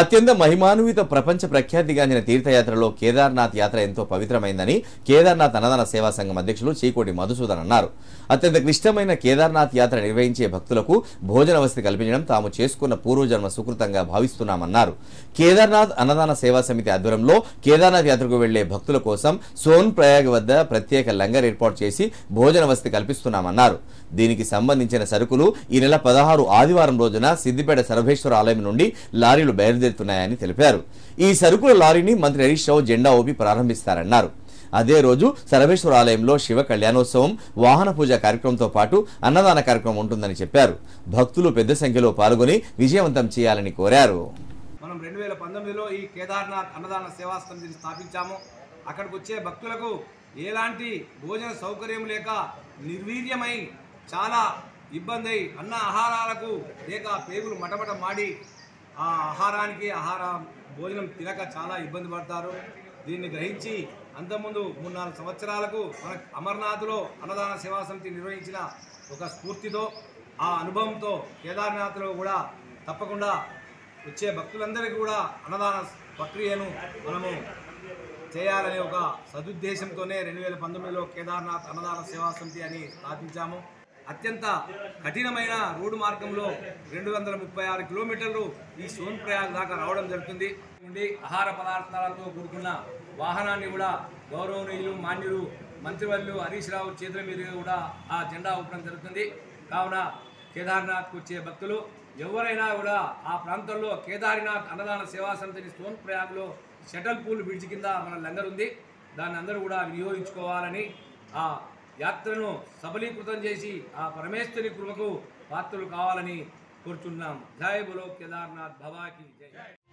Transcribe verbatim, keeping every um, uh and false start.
అత్యంత మహిమాన్విత ప్రపంచ ప్రఖ్యాతిగాంచిన తీర్థయాత్రలో కేదార్నాథ్ యాత్ర ఎంతో పవిత్రమైందని కేదార్నాథ్ అన్నదాన సేవా సంఘం అధ్యక్షులు చీకోటి మధుసూదన్ అన్నారు. అత్యంత క్లిష్టమైన కేదార్నాథ్ యాత్ర నిర్వహించే భక్తులకు భోజన వసతి కల్పించడం తాము చేసుకున్న పూర్వజన్మ సుకృతంగా భావిస్తున్నామన్నారు. కేదార్నాథ్ అన్నదాన సేవా సమితి ఆధ్వర్యంలో కేదార్నాథ్ యాత్రకు వెళ్లే భక్తుల కోసం సోన్ ప్రయాగ్ వద్ద ప్రత్యేక లంగర్ ఏర్పాటు చేసి భోజన వసతి కల్పిస్తున్నామన్నారు. దీనికి సంబంధించిన సరుకులు ఈ నెల పదహారు ఆదివారం రోజున సిద్దిపేట సర్వేశ్వర ఆలయం నుండి లారీలు బయలుదేరుతున్నాయని తెలిపారు. ఈ సరుకుల లారీని మంత్రి హరీష్ రావు జెండా ఊపి ప్రారంభిస్తారన్నారు. అదే రోజు సర్వేశ్వర ఆలయంలో శివ కళ్యాణోత్సవం, వాహన పూజ కార్యక్రమంతో పాటు అన్నదాన కార్యక్రమం ఉంటుందని చెప్పారు. భక్తులు పెద్ద సంఖ్యలో పాల్గొని విజయవంతం చేయాలని కోరారు. మనం రెండు వేల పంతొమ్మిదిలో ఈ కేదార్నాథ్ అన్నదాన సేవా సమితిని స్థాపించాము. అక్కడికి వచ్చే భక్తులకు ఎలాంటి భోజన సౌకర్యం లేక నిర్వీర్యమై చాలా ఇబ్బంది అయి అన్న ఆహారాలకు లేక పేగులు మటమట మాడి ఆ ఆహారానికి ఆహార భోజనం తినక చాలా ఇబ్బంది పడతారు. దీన్ని గ్రహించి అంతకుముందు మూడు నాలుగు సంవత్సరాలకు మన అమర్నాథ్లో అన్నదాన సేవా సమితి నిర్వహించిన ఒక స్ఫూర్తితో ఆ అనుభవంతో కేదార్నాథ్లో కూడా తప్పకుండా వచ్చే భక్తులందరికీ కూడా అన్నదాన ప్రక్రియను మనము చేయాలనే ఒక సదుద్దేశంతోనే రెండు వేల పంతొమ్మిదిలో కేదార్నాథ్ అన్నదాన సేవా సమితి అని స్థాపించాము. అత్యంత కఠినమైన రోడ్డు మార్గంలో రెండు వందల ముప్పై ఆరు కిలోమీటర్లు ఈ సోన్ ప్రయాగ్ దాకా రావడం జరుగుతుంది. నుండి ఆహార పదార్థాలతో కూడుకున్న వాహనాన్ని కూడా గౌరవనీయులు మాన్యులు మంత్రివర్యులు హరీష్ రావు చేతుల మీద కూడా ఆ జెండా ఊపడం జరుగుతుంది. కావున కేదార్నాథ్కు వచ్చే భక్తులు ఎవరైనా కూడా ఆ ప్రాంతంలో కేదార్నాథ్ అన్నదాన సేవా సమితిని సోన్ ప్రయాగ్లో షటల్ పూల్ బ్రిడ్జ్ కింద మన లంగర్ ఉంది, దాన్ని అందరూ కూడా వినియోగించుకోవాలని, ఆ యాత్రను సబలీకృతం చేసి ఆ పరమేశ్వరి కృపకు పాత్రలు కావాలని కోరుచున్నాం. జై బోలో కేదార్నాథ్ బాబాకి జై.